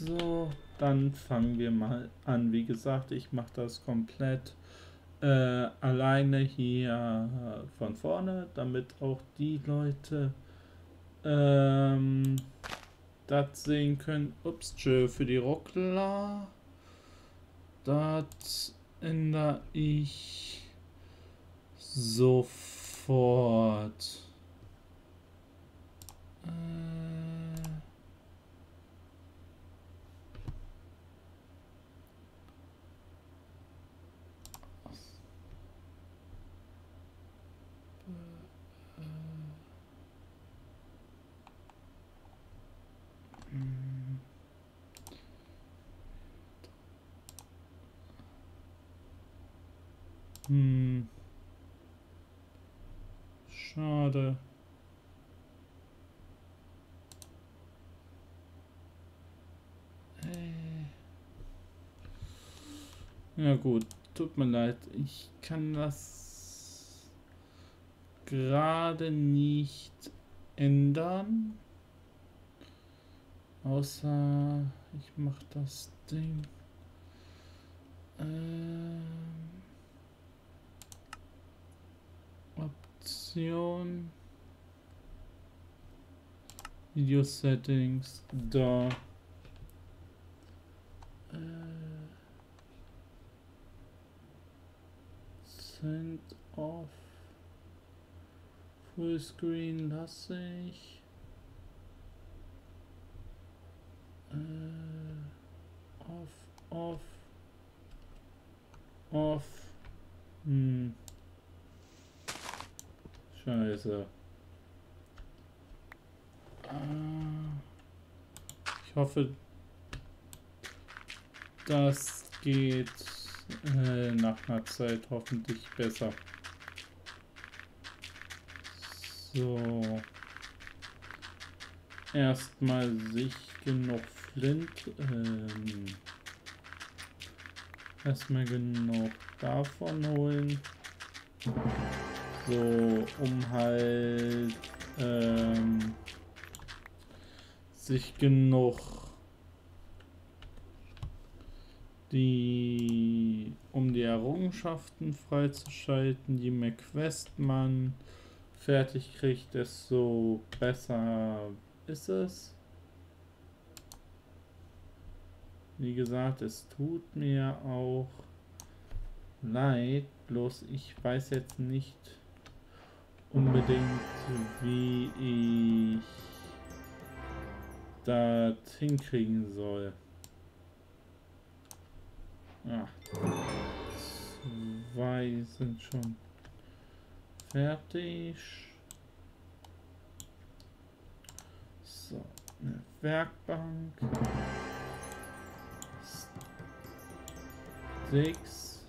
So, dann fangen wir mal an. Wie gesagt, ich mache das komplett alleine hier von vorne, damit auch die Leute das sehen können. Ups, tschö, für die Ruckler. Das ändere ich sofort. Schade. Ja gut, tut mir leid. Ich kann das gerade nicht ändern. Außer ich mache das Ding. Option. Video Settings. Da. Send off. Full Screen lasse ich. Off. Off. Scheiße. Ich hoffe, das geht nach einer Zeit hoffentlich besser. So. Erstmal sich genug Flint. Erstmal genug davon holen. So, um halt sich genug um die Errungenschaften freizuschalten, je mehr Quest man fertig kriegt, desto besser ist es. Wie gesagt, es tut mir auch leid, bloß ich weiß jetzt nicht unbedingt, wie ich das hinkriegen soll. Ja, 2 sind schon fertig. So, eine Werkbank. 6.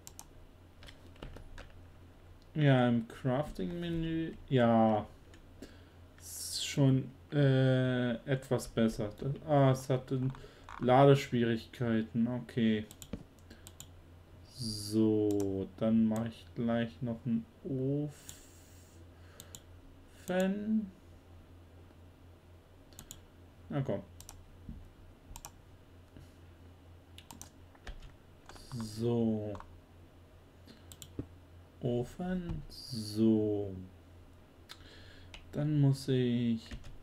Ja, im Crafting-Menü. Ja, ist schon etwas besser. Es hatte Ladeschwierigkeiten. Okay. So, dann mache ich gleich noch einen Ofen. Na komm. So. Ofen. So. Dann muss ich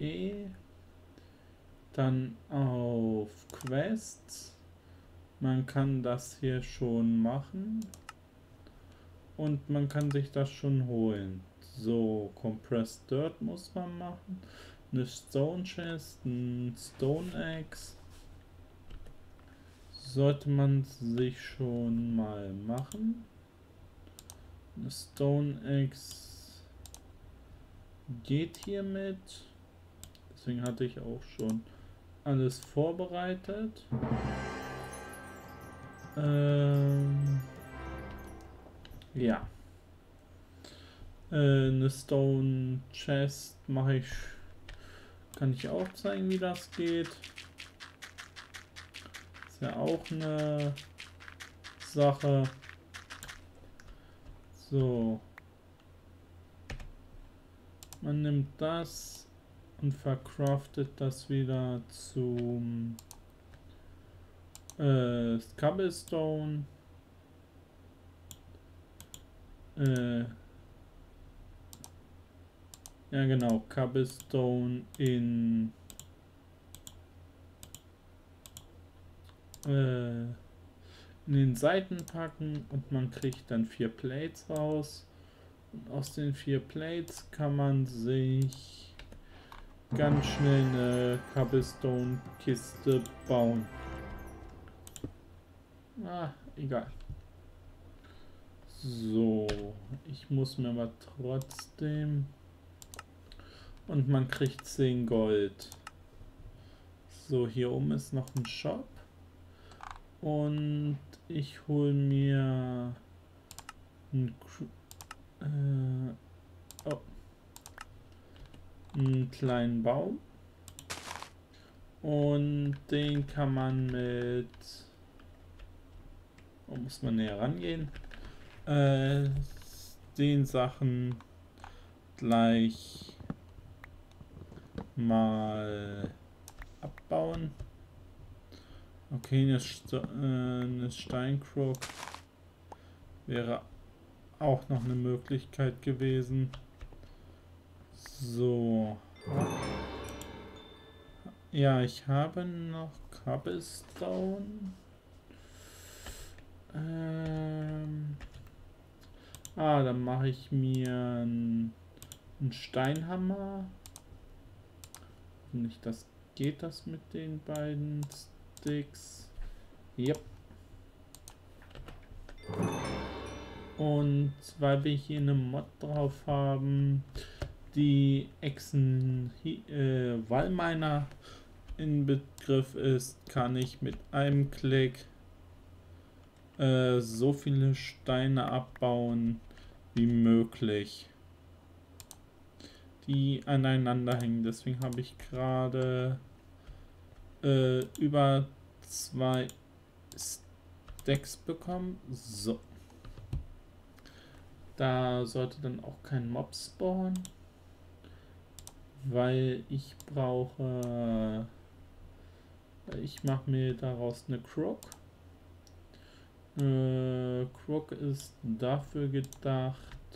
dann auf Quests. Man kann das hier schon machen. Und man kann sich das schon holen. So, Compressed Dirt muss man machen. Eine Stone Chest, ein Stone Axe. Sollte man sich schon mal machen. Eine Stone Axe geht hiermit. Deswegen hatte ich auch schon alles vorbereitet. Ja. Eine Stone Chest mache ich. Kann ich auch zeigen, wie das geht. Ist ja auch eine Sache. So. Man nimmt das und verkraftet das wieder zum Cobblestone. Ja genau, Cobblestone in den Seiten packen und man kriegt dann 4 Plates raus. Und aus den 4 Plates kann man sich ganz schnell eine Cobblestone-Kiste bauen. Egal. So, ich muss mir aber trotzdem... Und man kriegt 10 Gold. So, hier oben ist noch ein Shop. Und ich hole mir einen kleinen Baum. Und den kann man mit... Wo muss man näher rangehen? Den Sachen gleich mal abbauen. Okay, eine Steinkrog wäre auch noch eine Möglichkeit gewesen. So. Ja, ich habe noch Cobblestone. Dann mache ich mir einen Steinhammer. Nicht, das geht das mit den beiden Sticks. Yep. Und weil wir hier eine Mod drauf haben, die Wallminer in Begriff ist, kann ich mit einem Klick so viele Steine abbauen wie möglich, die aneinander hängen. Deswegen habe ich gerade über 2 Stacks bekommen. So. Da sollte dann auch kein Mob spawnen, weil ich brauche... Ich mache mir daraus eine Crook. Crook ist dafür gedacht,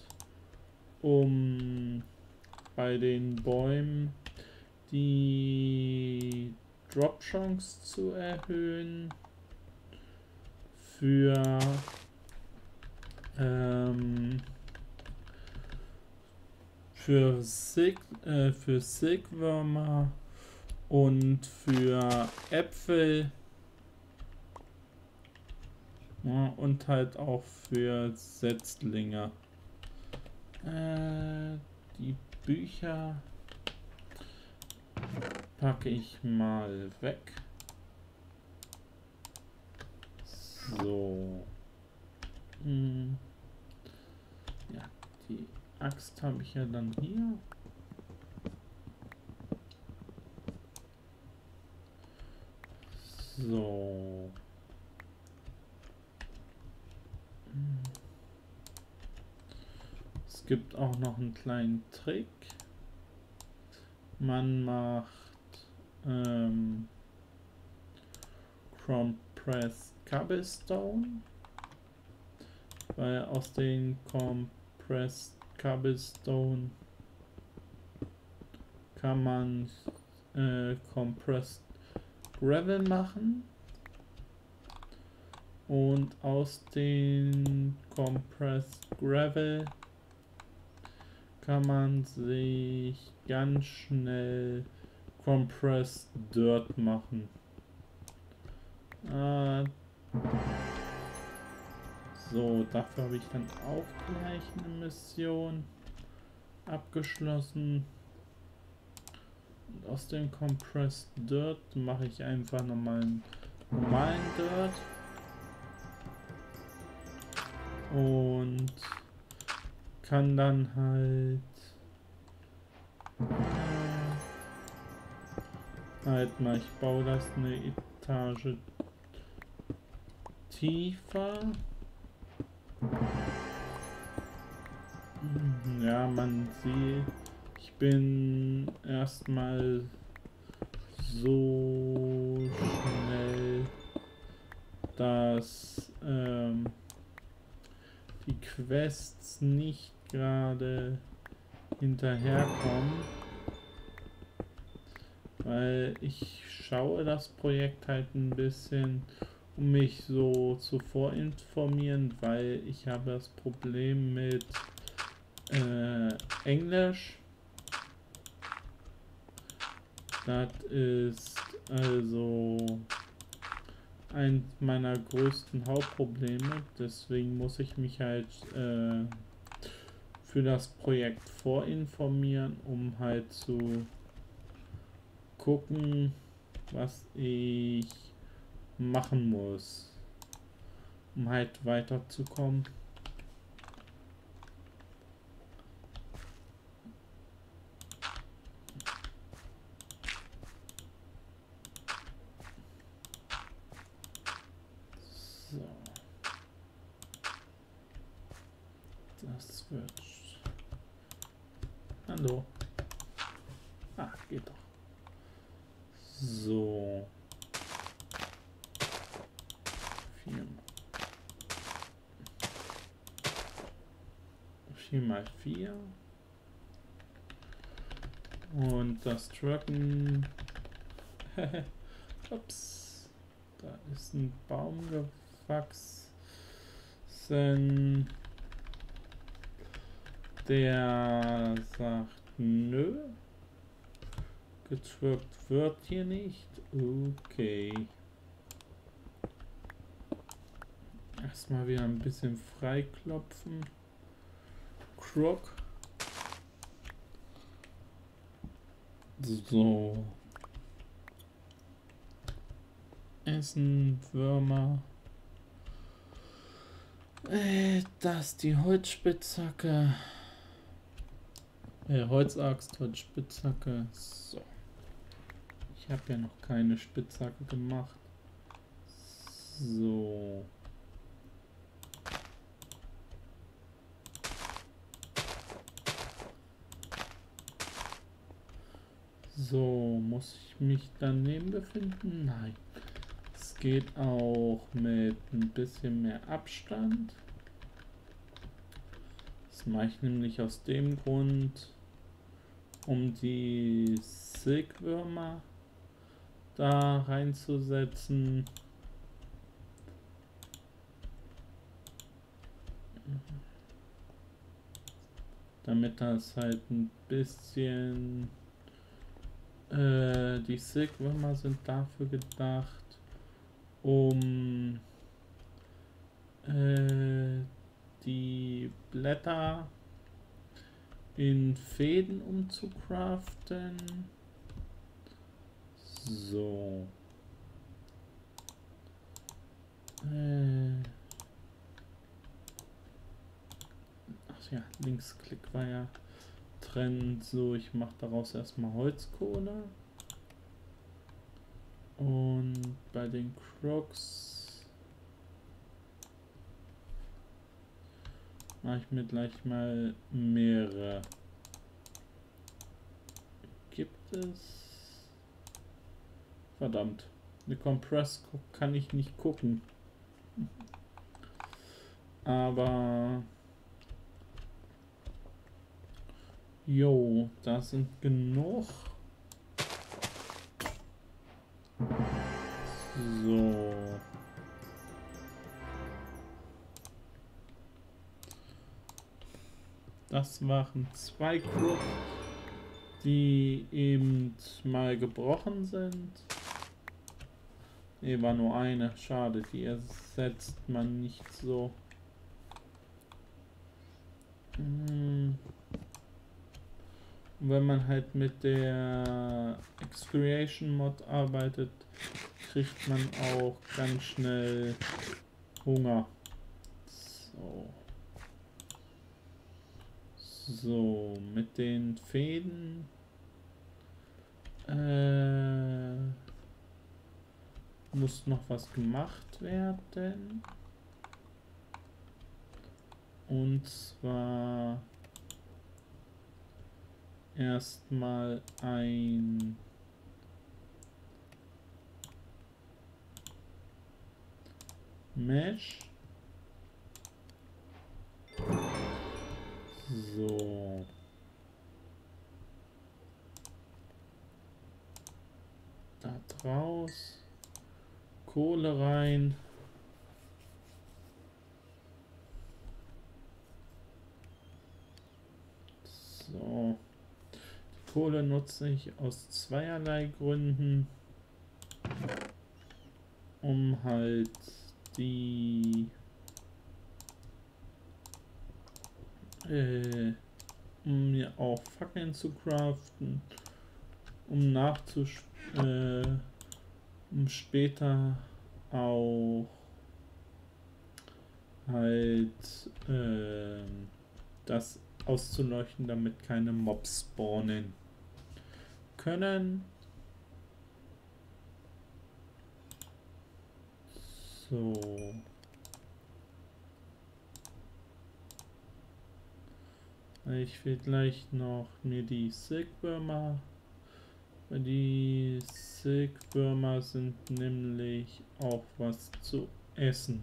um bei den Bäumen die Drop-Chance zu erhöhen für Silkwürmer und für Äpfel. Ja, und halt auch für Setzlinge. Die Bücher packe ich mal weg. So. Ja, die Axt habe ich ja dann hier. So. Es gibt auch noch einen kleinen Trick. Man macht Compressed Cobblestone, weil aus den Compressed Cobblestone kann man Compressed Gravel machen. Und aus den Compressed Gravel kann man sich ganz schnell Compressed Dirt machen. So, dafür habe ich dann auch gleich eine Mission abgeschlossen. Und aus dem Compressed Dirt mache ich einfach nochmal einen normalen Dirt. Und kann dann halt mal, ich baue das eine Etage tiefer. Ja, man sieht, ich bin erstmal so schnell dass die Quests nicht gerade hinterherkommen, weil ich schaue das Projekt halt ein bisschen, um mich so zu vorinformieren, weil ich habe das Problem mit Englisch. Das ist also eins meiner größten Hauptprobleme, deswegen muss ich mich halt für das Projekt vorinformieren, um halt zu gucken, was ich machen muss, um halt weiterzukommen. So. Das wird... Hallo. Ah, geht doch. So. 4 mal 4. Und das Trucken. Ups. Da ist ein Baum gewachsen. Der sagt nö. Getruckt wird hier nicht. Okay. Erstmal wieder ein bisschen freiklopfen. Croc. So. Essen, Würmer. Das ist die Holzspitzhacke. Holzaxt, Holzspitzhacke. So. Ich habe ja noch keine Spitzhacke gemacht. So. So, muss ich mich daneben befinden? Nein. Es geht auch mit ein bisschen mehr Abstand. Das mache ich nämlich aus dem Grund, um die Silkwürmer da reinzusetzen. Damit das halt ein bisschen... die Silkwürmer sind dafür gedacht, um die Blätter in Fäden umzucraften. So. Ach ja, Linksklick war ja trennen. So, ich mache daraus erstmal Holzkohle. Und bei den Crocs mache ich mir gleich mal mehrere. Gibt es... Verdammt. Eine Compress kann ich nicht gucken. Aber... Jo, da sind genug. So. Das waren 2 Crocs, die eben mal gebrochen sind. Ne, war nur eine. Schade, die ersetzt man nicht so. Wenn man halt mit der Excretion Mod arbeitet, kriegt man auch ganz schnell Hunger. So. So, mit den Fäden muss noch was gemacht werden. Und zwar erstmal ein Mesh. So. Da draus. Kohle rein. So. Die Kohle nutze ich aus zweierlei Gründen. Um halt die um mir auch Fackeln zu craften, um um später auch halt das auszuleuchten, damit keine Mobs spawnen können. So. Ich will gleich noch mir die Silkwürmer. Die Silkwürmer sind nämlich auch was zu essen.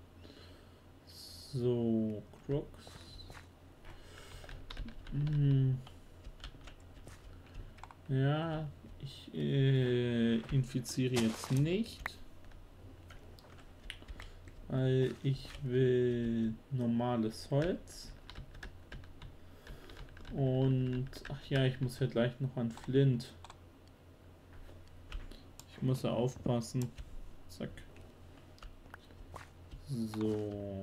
So, Crooks. Ja, ich infiziere jetzt nicht. Weil ich will normales Holz. Und, ach ja, ich muss ja gleich noch an Flint. Ich muss ja aufpassen. Zack. So.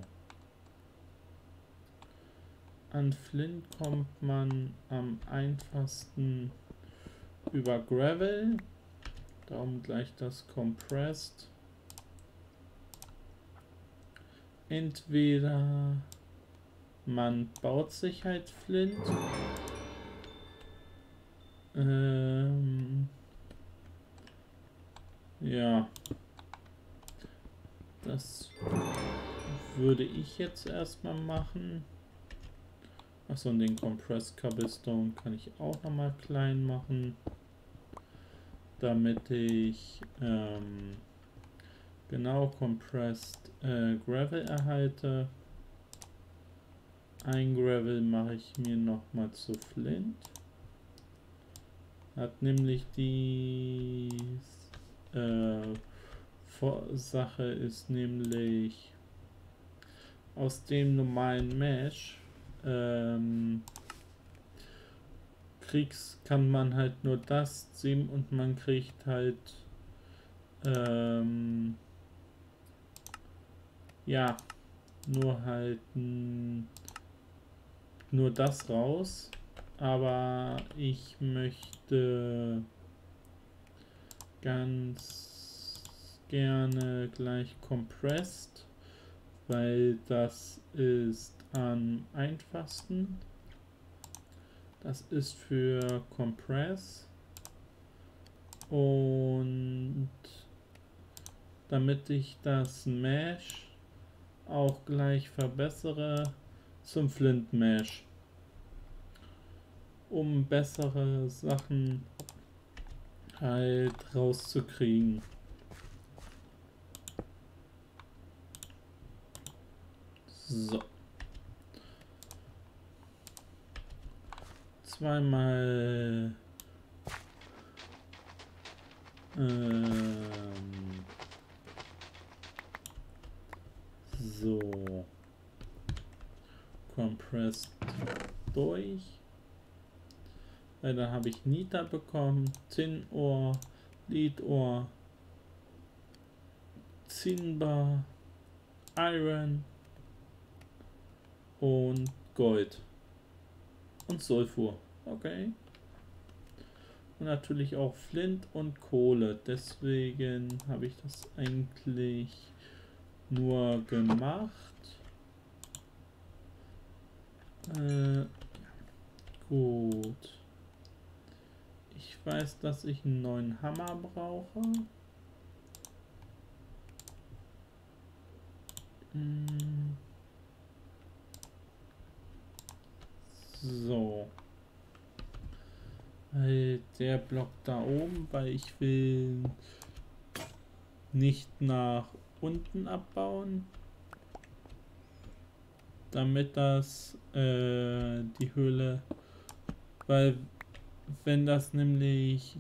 An Flint kommt man am einfachsten über Gravel. Darum gleich das Compressed. Entweder man baut sich halt Flint. Ja. Das würde ich jetzt erstmal machen. Achso, und den Compressed Cobblestone kann ich auch nochmal klein machen. Damit ich genau Compressed Gravel erhalte. Ein Gravel mache ich mir nochmal zu Flint. Hat nämlich die Sache ist nämlich aus dem normalen Mesh kann man halt nur das ziehen und man kriegt halt ja nur halt nur das raus, aber ich möchte ganz gerne gleich Compressed, weil das ist am einfachsten. Das ist für Compress und damit ich das Mesh auch gleich verbessere zum Flint Mesh, um bessere Sachen halt rauszukriegen. So. Zweimal so compressed durch. Dann habe ich Niter bekommen, Tin Ore, Lead Ore, Zinber, Iron und Gold und Sulfur. Okay. Und natürlich auch Flint und Kohle. Deswegen habe ich das eigentlich nur gemacht. Gut. Ich weiß, dass ich einen neuen Hammer brauche. So. Der Block da oben, weil ich will nicht nach unten abbauen, damit das die Höhle, weil wenn das nämlich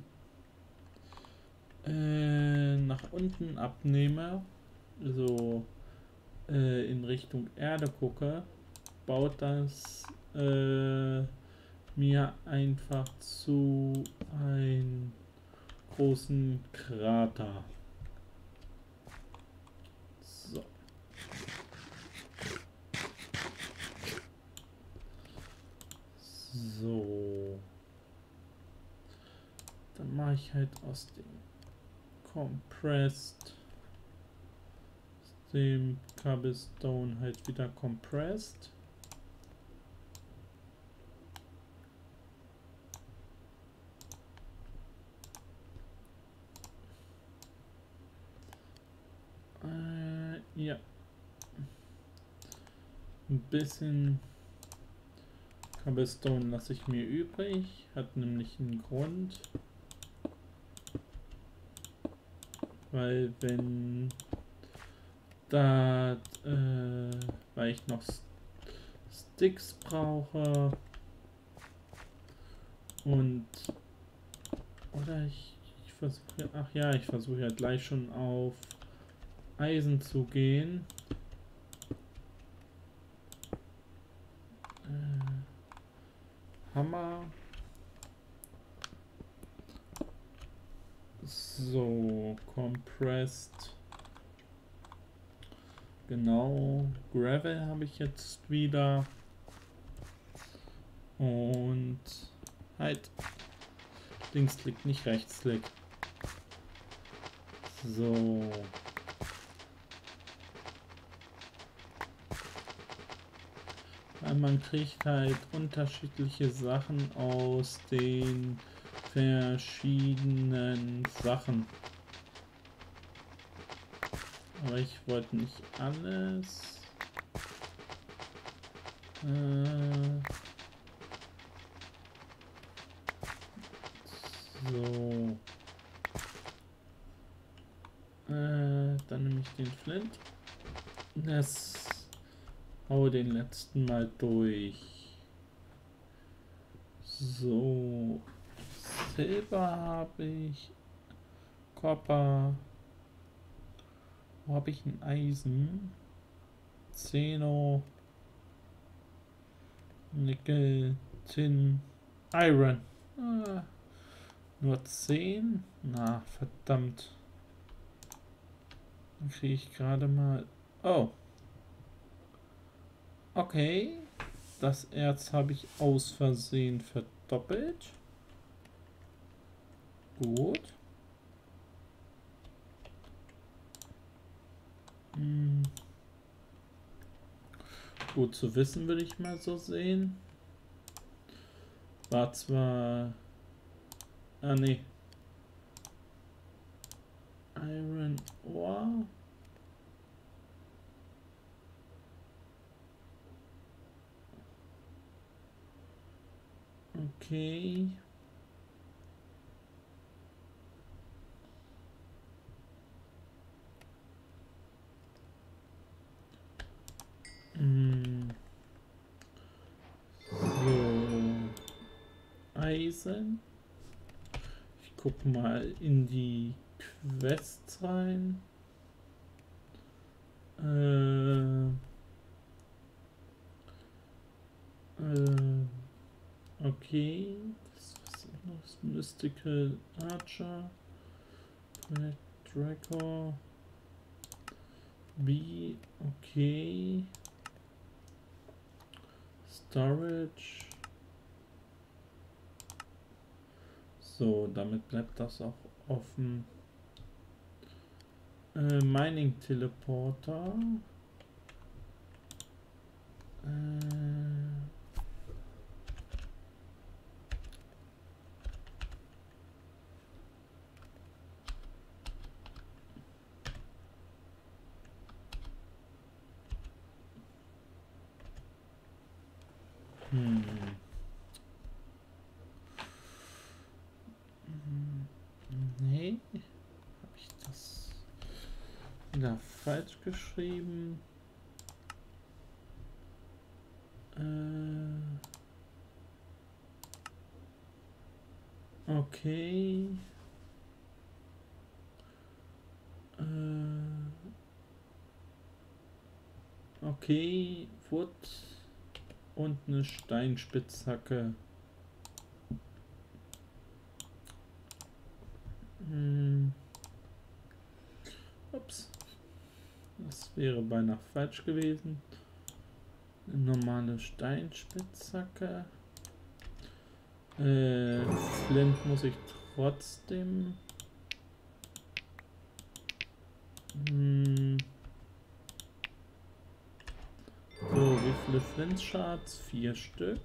nach unten abnehme, so in Richtung Erde gucke, baut das mir einfach zu einen großen Krater. So. So. Dann mache ich halt aus dem Compressed, dem Cobblestone halt wieder Compressed. Ja. Ein bisschen Cobblestone lasse ich mir übrig. Hat nämlich einen Grund. Weil wenn da, weil ich noch Sticks brauche und oder ich versuche, ach ja, ich versuche ja gleich schon auf Eisen zu gehen. Hammer. So, compressed. Genau, Gravel habe ich jetzt wieder. Und halt. Linksklick, nicht Rechtsklick. So. Weil man kriegt halt unterschiedliche Sachen aus den verschiedenen Sachen. Aber ich wollte nicht alles. So. Dann nehme ich den Flint. Das hau den letzten Mal durch. So. Silber habe ich. Copper. Wo habe ich ein Eisen? Zeno. Nickel. Tin. Iron. Nur 10? Na, verdammt. Dann kriege ich gerade mal... Oh. Okay. Das Erz habe ich aus Versehen verdoppelt. Gut. Gut zu wissen, würde ich mal so sehen. War zwar... Ah, nee. Iron Ore. Okay. So. Eisen. Ich guck mal in die Quests rein. Okay. Das ist noch Mystical Archer. Draco. B. Okay. Storage. So, damit bleibt das auch offen. Mining Teleporter. Nee, habe ich das? Da falsch geschrieben. Okay. Okay, Wood und eine Steinspitzhacke. Ups. Das wäre beinahe falsch gewesen. Eine normale Steinspitzhacke. Flint muss ich trotzdem. So, wie viele Flint-Shards? 4 Stück.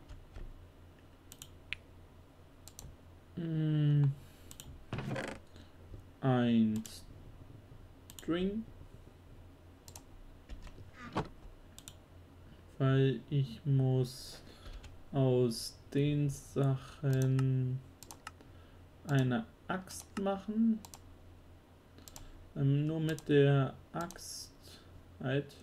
Ein String. Weil ich muss aus den Sachen eine Axt machen. Nur mit der Axt halt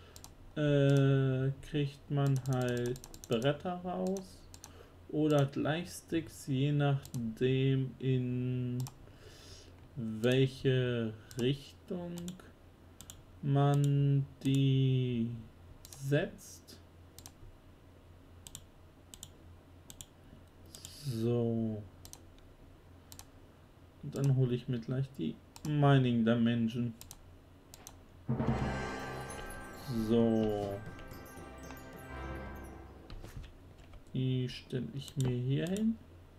kriegt man halt Bretter raus oder Gleichsticks, je nachdem in welche Richtung man die setzt. So. Und dann hole ich mir gleich die Mining Dimension. So. Die stelle ich mir hier hin.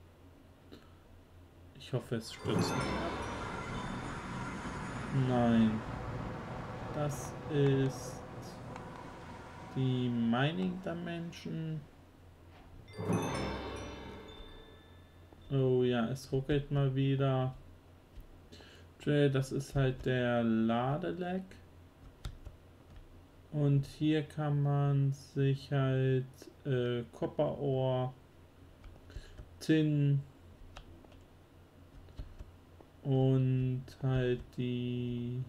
Ich hoffe, es stürzt nicht ab. Nein. Das ist die Mining Dimension. Oh ja, es ruckelt mal wieder. Das ist halt der Ladeleck. Und hier kann man sich halt Copper Ore, Tin und halt die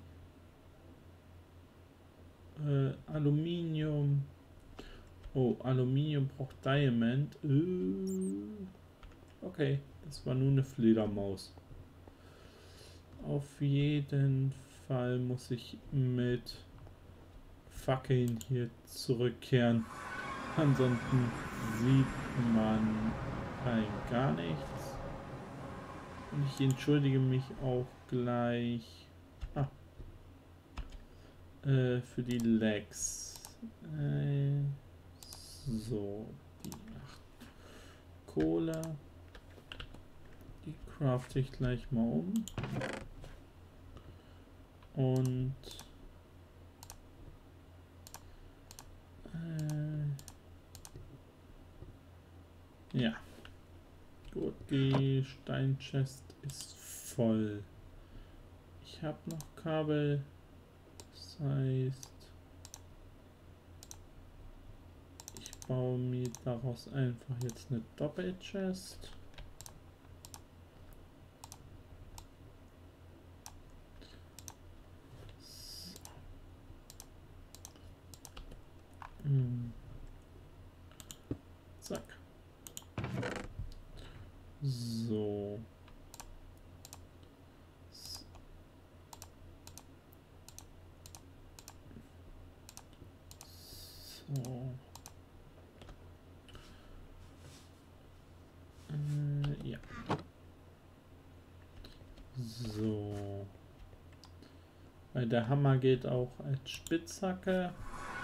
Aluminium. Oh, Aluminium braucht Diamond. Okay, das war nur eine Fledermaus. Auf jeden Fall muss ich mit Fackeln hier zurückkehren. Ansonsten sieht man rein gar nichts. Und ich entschuldige mich auch gleich für die Lags. So, die 8 Kohle. Die crafte ich gleich mal um. Und ja. Gut, die Steinchest ist voll. Ich habe noch Kabel. Das heißt, ich baue mir daraus einfach jetzt eine Doppelchest. Zack. So. So. Ja. So. Weil der Hammer geht auch als Spitzhacke.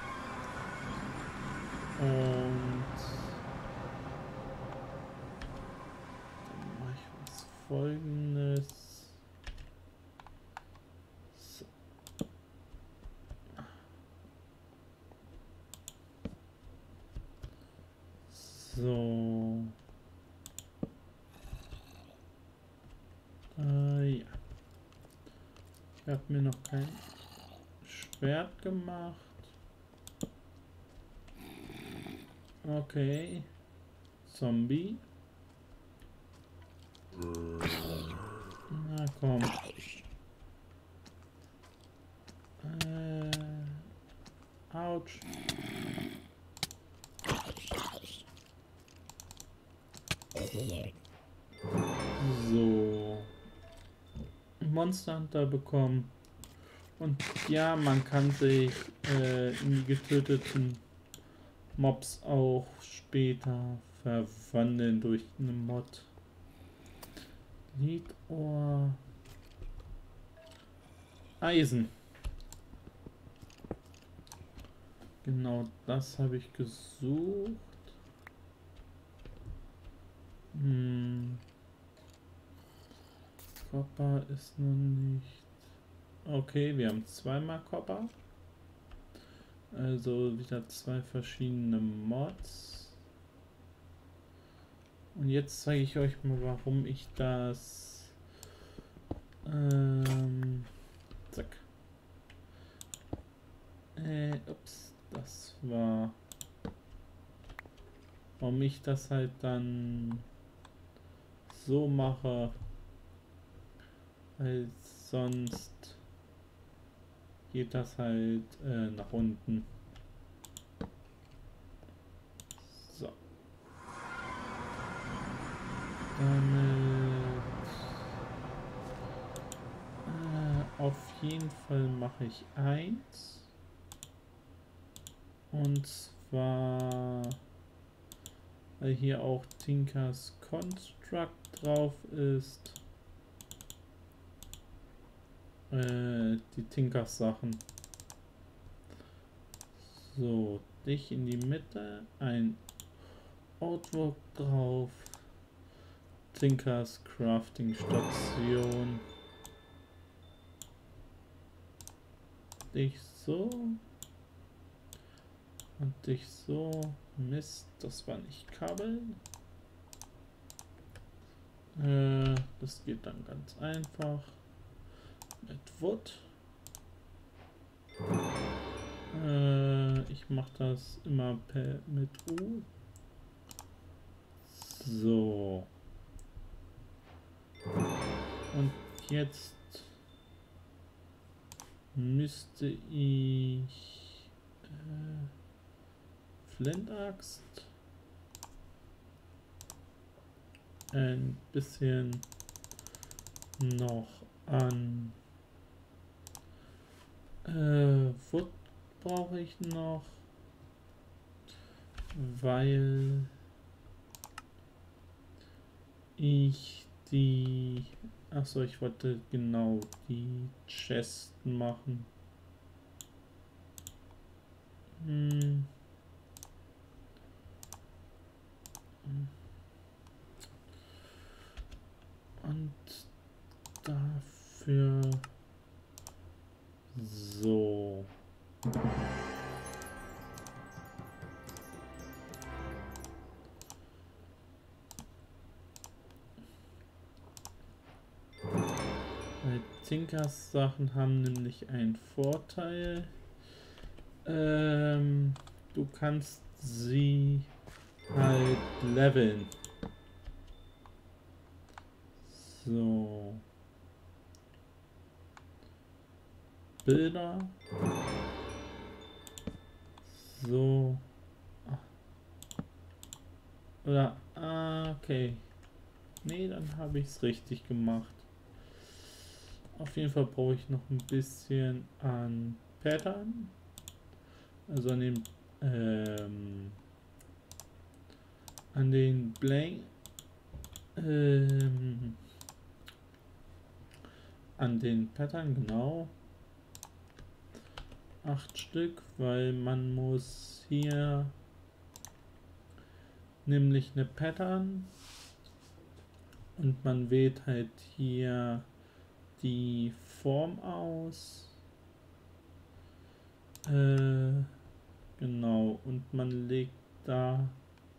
Und dann mache ich was Folgendes. So. So. Ja. Ich habe mir noch kein Schwert gemacht. Okay. Zombie. Na komm. Autsch. So. Monster Hunter bekommen. Und ja, man kann sich in die getöteten Mobs auch später verwandeln durch eine Mod. Lidohr. Eisen. Genau das habe ich gesucht. Copper ist noch nicht. Okay, wir haben zweimal Copper. Also wieder zwei verschiedene Mods. Und jetzt zeige ich euch mal, warum ich das zack. Ups, das war, warum ich das halt dann so mache, weil sonst geht das halt nach unten. So. Auf jeden Fall mache ich eins. Und zwar, weil hier auch Tinkers Construct drauf ist. Die Tinkers Sachen. So, dich in die Mitte, ein Outwork drauf. Tinkers Crafting Station. Dich so. Und dich so. Mist, das war nicht Kabel. Das geht dann ganz einfach. Mit Wood. Ich mache das immer mit U. So. Und jetzt müsste ich Flintaxt ein bisschen noch an Wood brauche ich noch, weil ich die, achso, ich wollte genau die Chest machen. Und dafür so. Weil Tinkers Sachen haben nämlich einen Vorteil. Du kannst sie halt leveln. So. Bilder. So. Oder, okay. Nee, dann habe ich es richtig gemacht. Auf jeden Fall brauche ich noch ein bisschen an Pattern. Also an den Blank. An den Pattern, genau. 8 Stück, weil man muss hier nämlich eine Pattern und man wählt halt hier die Form aus. Genau, und man legt da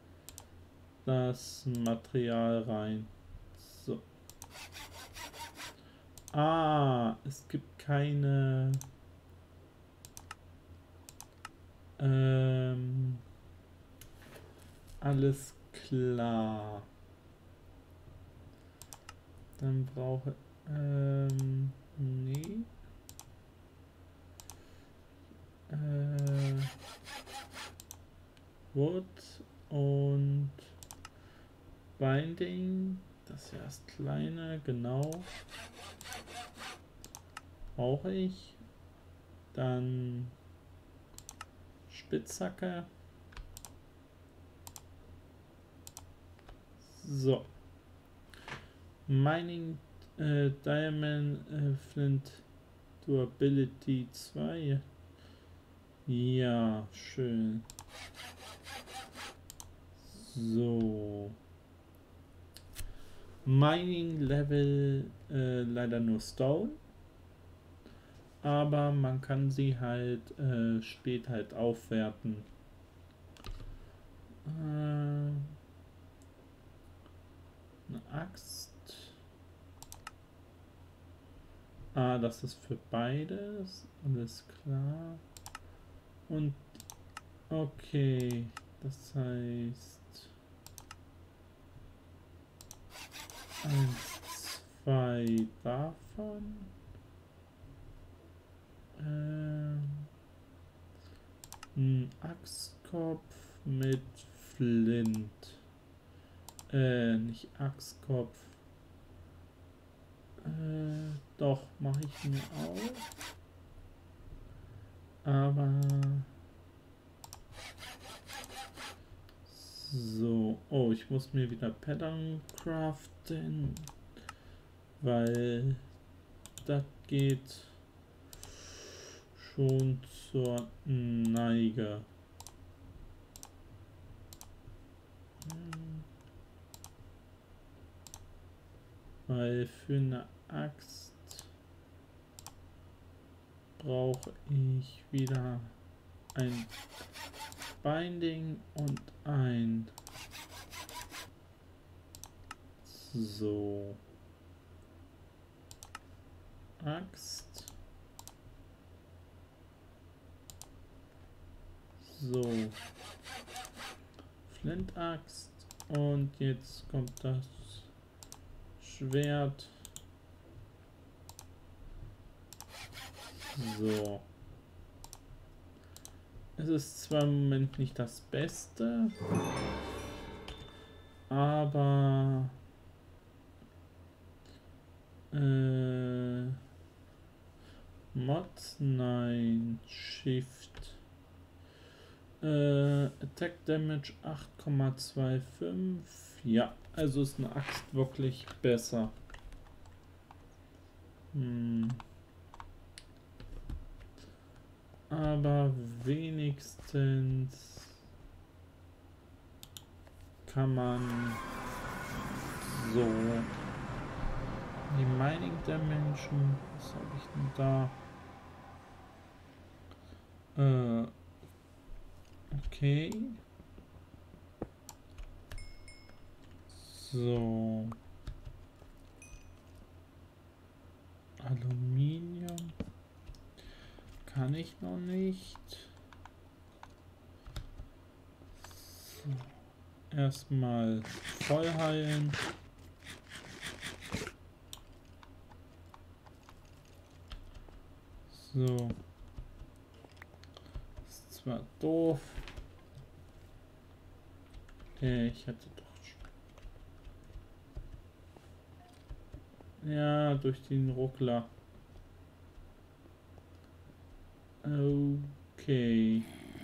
das Material rein. So. Es gibt keine alles klar. Dann brauche nee. Wood und Binding. Das hier ist kleine, genau. Brauche ich. Dann Spitzhacke. So. Mining Diamond Flint Durability 2. Ja, schön. So. Mining Level leider nur Stone. Aber man kann sie halt später halt aufwerten. Eine Axt. Ah, das ist für beides. Alles klar. Und okay, das heißt 1, 2 davon. Ein Axtkopf mit Flint. Nicht Axtkopf. Doch, mache ich mir auch. Aber so. Oh, ich muss mir wieder Pattern craften. Weil das geht schon zur Neige. Weil für eine Axt brauche ich wieder ein Binding und ein so Axt. So Flint-Axt und jetzt kommt das Schwert. So. Es ist zwar im Moment nicht das Beste, aber Mods, nein, Shift. Attack Damage 8,25. Ja, also ist eine Axt wirklich besser. Aber wenigstens kann man so die Mining Dimension, was habe ich denn da? Okay. So. Aluminium. Kann ich noch nicht. So. Erstmal voll heilen. So. Ist zwar doof. Ich hätte doch. Ja, durch den Ruckler. Okay.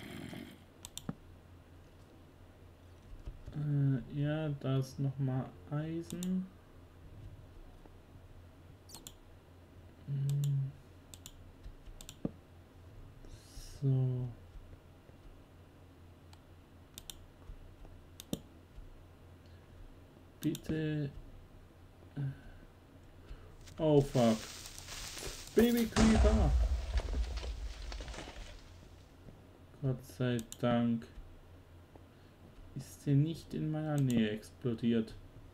Ja, da ist nochmal Eisen. So. Bitte. Oh fuck. Baby Creeper. Gott sei Dank. Ist der nicht in meiner Nähe explodiert.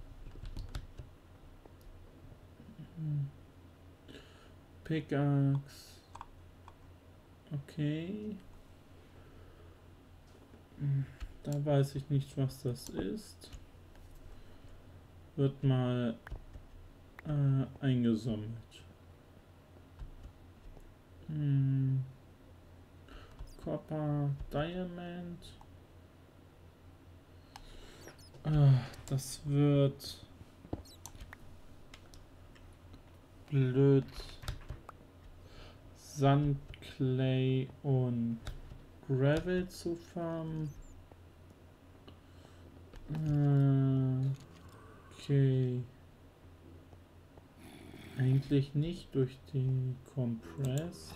Pickaxe. Okay. Da weiß ich nicht, was das ist. Wird mal eingesammelt. Copper, Diamond. Das wird blöd. Sand, Clay und Gravel zu farmen. Okay. Eigentlich nicht durch die Compressed.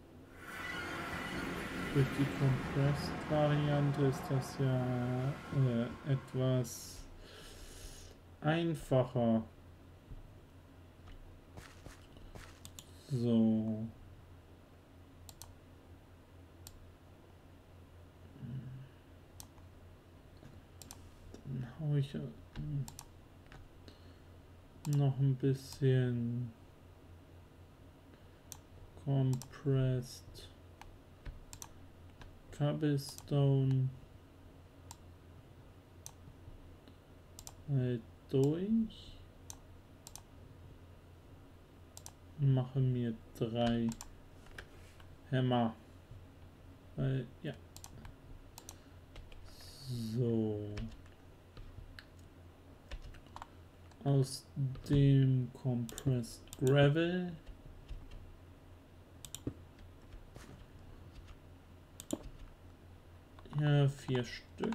Durch die Compressed-Variante ist das ja etwas einfacher. So. Dann hau ich noch ein bisschen Compressed Cobblestone durch. Mache mir 3 Hämmer. Ja. So. Aus dem Compressed Gravel ja 4 Stück.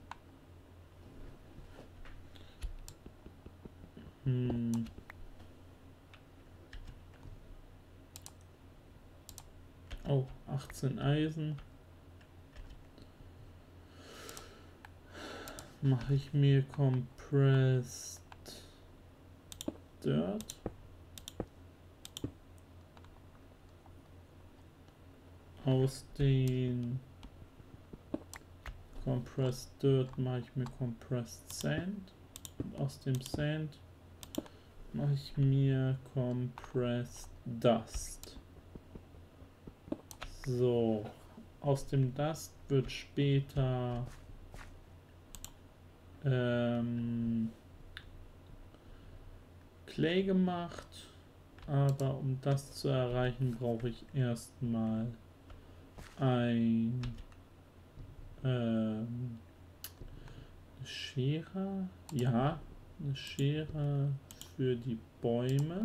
Oh, 18 Eisen. Mache ich mir Compressed Dirt. Aus den Compressed Dirt mache ich mir Compressed Sand. Und aus dem Sand mache ich mir Compressed Dust. So, aus dem Dust wird später Clay gemacht, aber um das zu erreichen, brauche ich erstmal ein Schere, ja, eine Schere für die Bäume.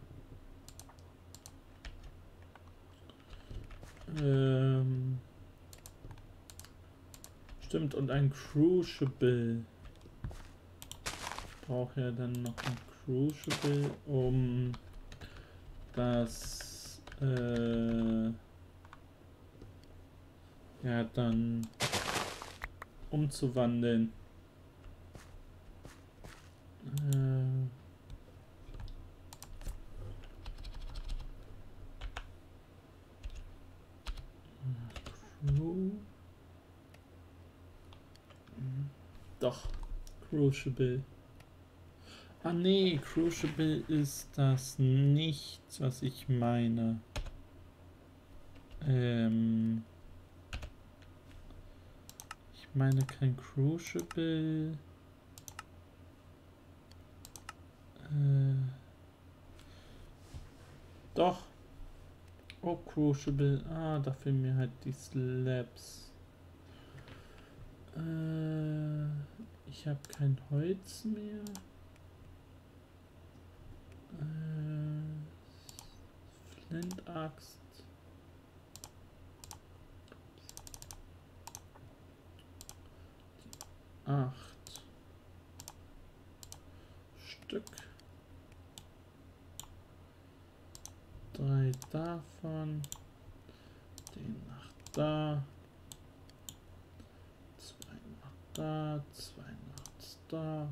Stimmt, und ein Crucible. Ich brauche ja dann noch ein Crucible, um das ja dann umzuwandeln. Doch, Crucible. Ah nee, Crucible ist das nicht, was ich meine. Ich meine kein Crucible. Doch. Oh, Crucible. Ah, da fehlen mir halt die Slabs. Ich habe kein Holz mehr. Flint-Axt. Acht Stück. 3 davon. Den nach da. 2 nach da. 2 nach da.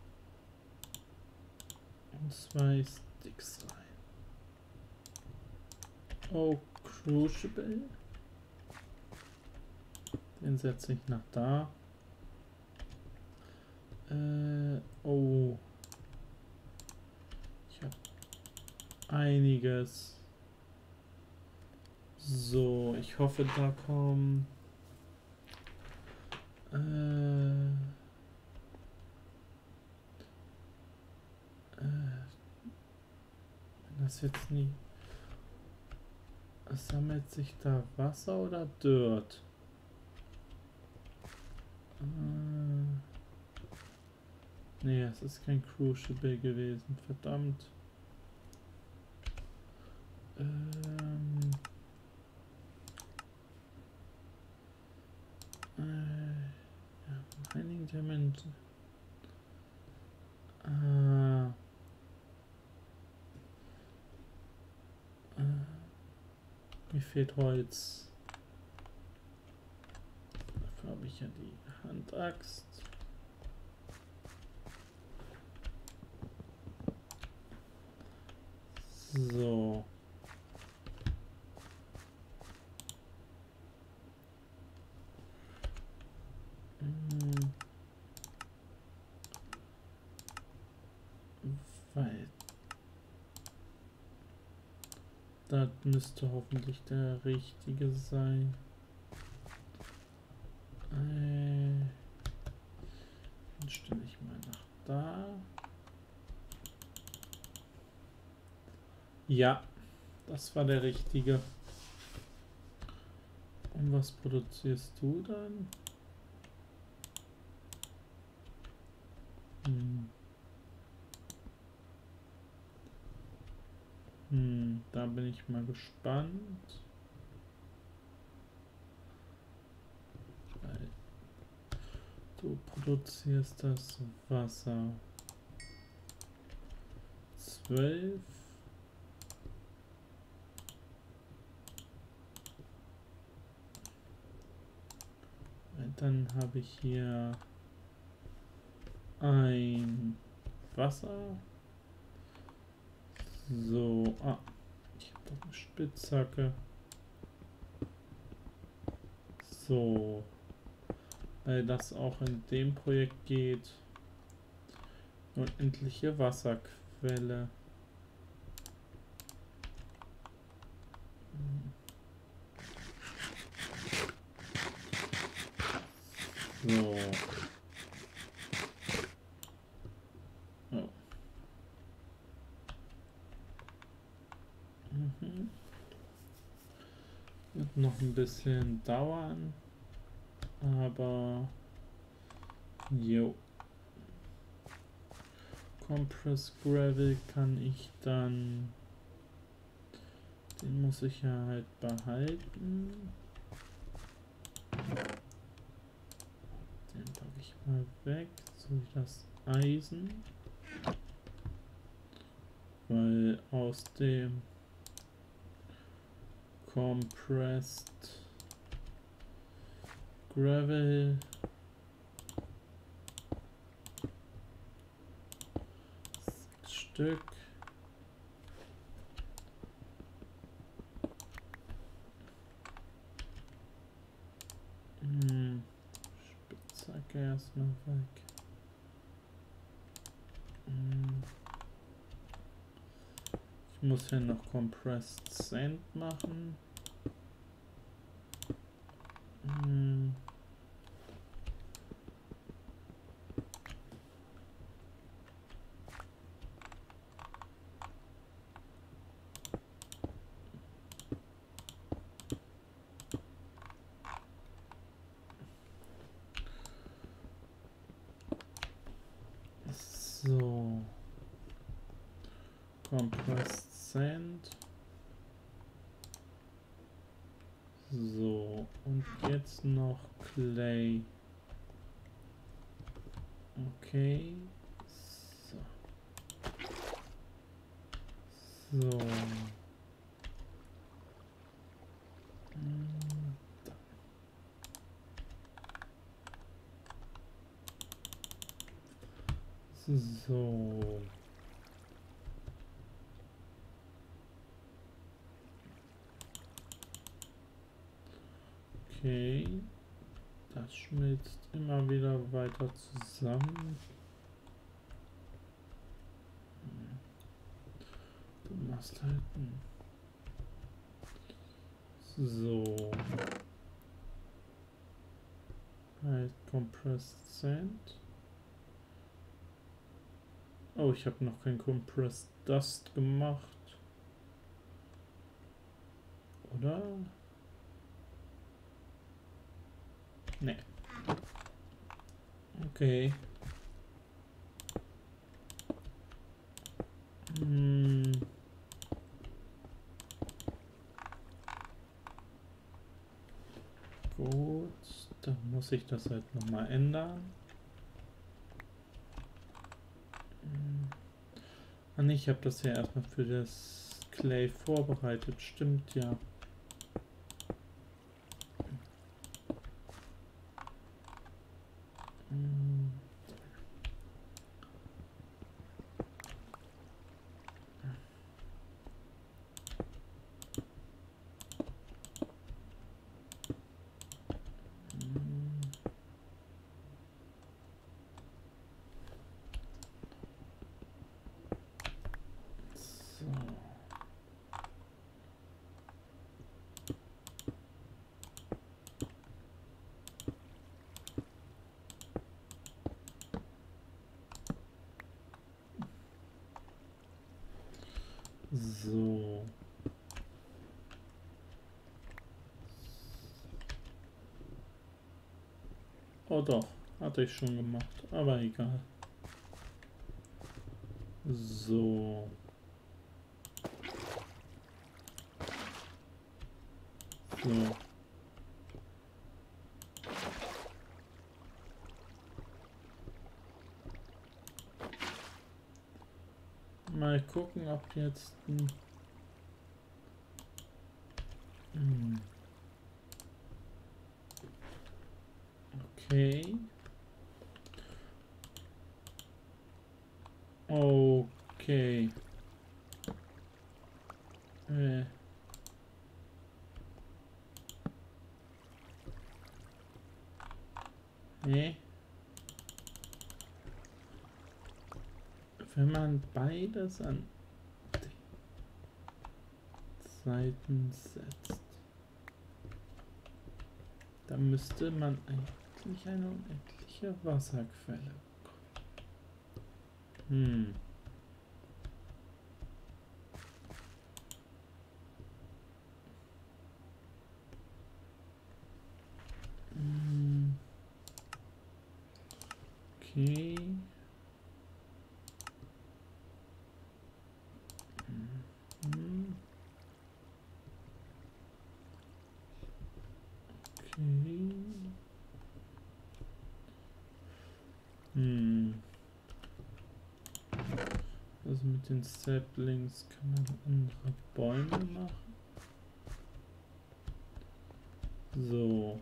Und 2 Sticks rein. Oh, Crucible. Den setze ich nach da. Oh. Ich habe einiges. So, ich hoffe, da kommen wenn das jetzt nie. Sammelt sich da Wasser oder Dirt? Nee, es ist kein Crucible gewesen, verdammt. Ja, Mining Diamond. Mir fehlt Holz. Dafür habe ich ja die Handaxt. So. Weil das müsste hoffentlich der richtige sein. Den stelle ich mal nach da. Ja, das war der richtige. Und was produzierst du dann? Da bin ich mal gespannt. Weil du produzierst das Wasser. 12. Dann habe ich hier ein Wasser. So, ich habe doch eine Spitzhacke. So, weil das auch in dem Projekt geht. Unendliche Wasserquelle. So. Oh. Wird noch ein bisschen dauern, aber jo. Compress Gravel kann ich dann, den muss ich ja halt behalten. Den packe ich mal weg, so wie das Eisen, weil aus dem Compressed Gravel Stück. Spitzhacke erstmal weg. Ich muss hier noch Compressed Sand machen. So. Compressed Sand. So, und jetzt noch Clay. Okay. So. So. So. Okay. Das schmilzt immer wieder weiter zusammen. Du machst halt ein. So. Halt Compressed Sand. Oh, ich habe noch kein Compressed Dust gemacht. Oder? Nee. Okay. Hm. Gut, dann muss ich das halt nochmal ändern. Ah ne, ich habe das ja erstmal für das Clay vorbereitet, stimmt ja. Hm. So. So. Oh doch, hatte ich schon gemacht, aber egal. So. So. Mal gucken, ob jetzt ein... Okay. Okay. Nee. Wenn man beides an Seiten setzt, dann müsste man eigentlich eine unendliche Wasserquelle bekommen. Okay. Okay. Also mit den Saplings kann man andere Bäume machen. So.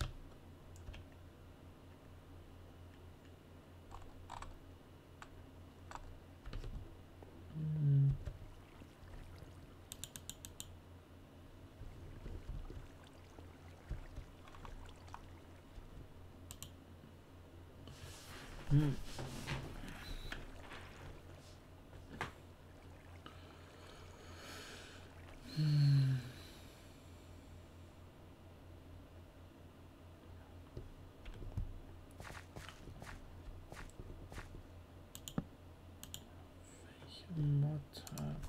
Mod hat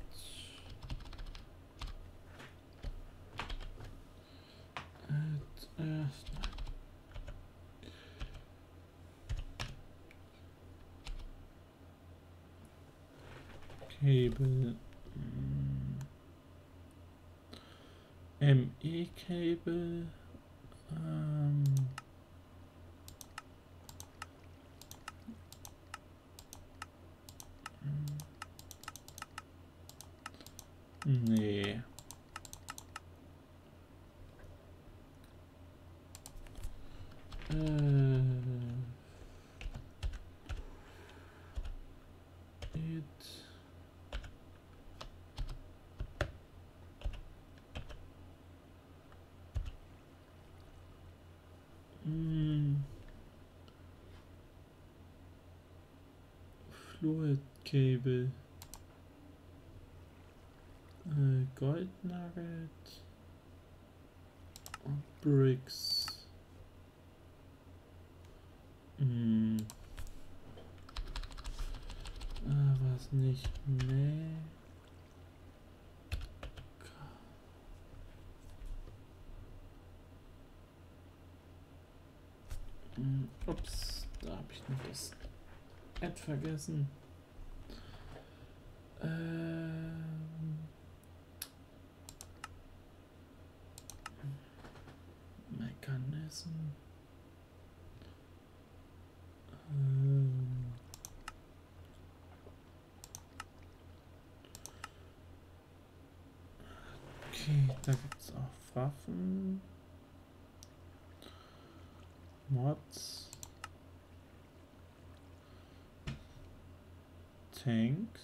erst Cable ME Cable nee. Fluid Cable. Gold Nugget. Und Bricks. Was nicht? Nee. Ups, da habe ich noch das Add vergessen. Mechanism. Okay, da gibt es auch Waffen. Mods. Tanks.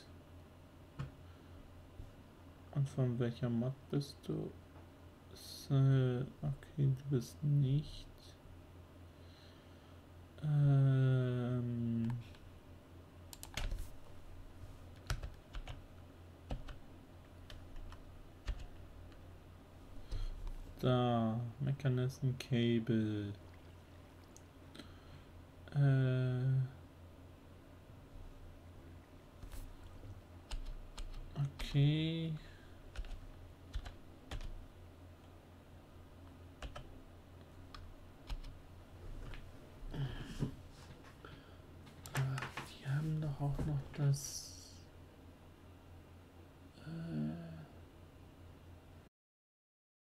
Und von welcher Mod bist du? Okay, du bist nicht. Da, Mechanism Cable. Okay. Die haben doch auch noch das.